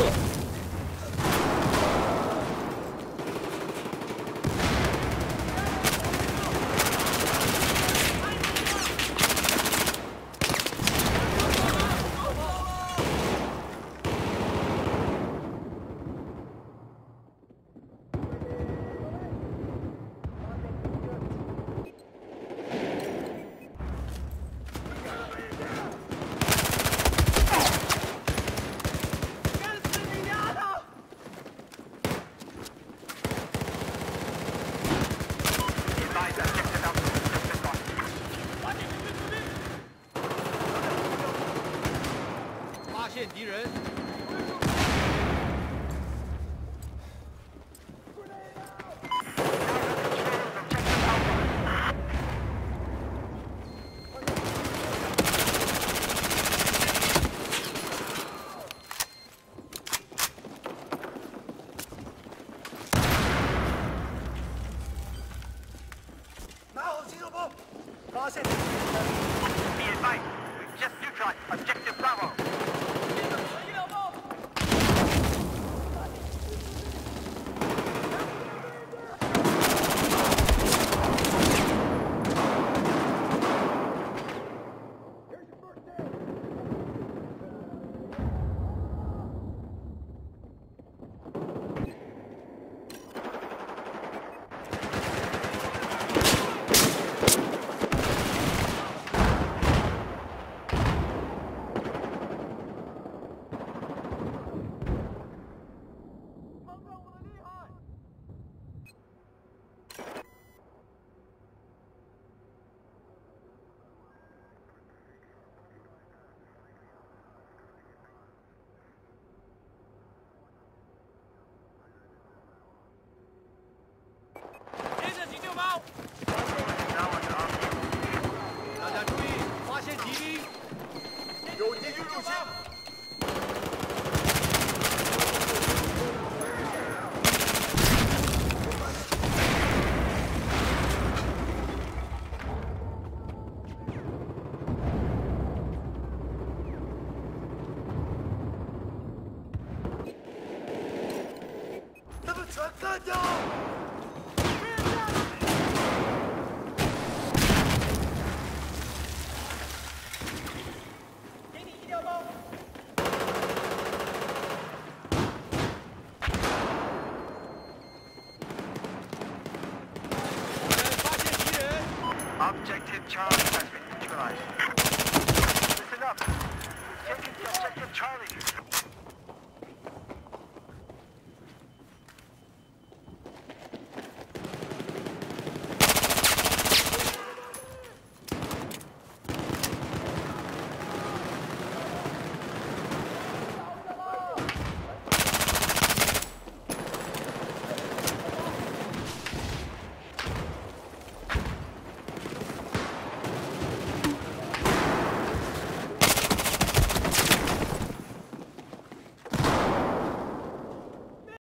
发现敌人。 拿好机动包，发现敌人。 Be advised, we've just neutralized objective Bravo. 医疗包。 接着急救包。大家注意，发现敌兵。 有敌军入侵。他们全干掉！给你医疗包。 发现敌人。 Objective Charlie has been neutralized. Listen up. We've taken the objective Charlie.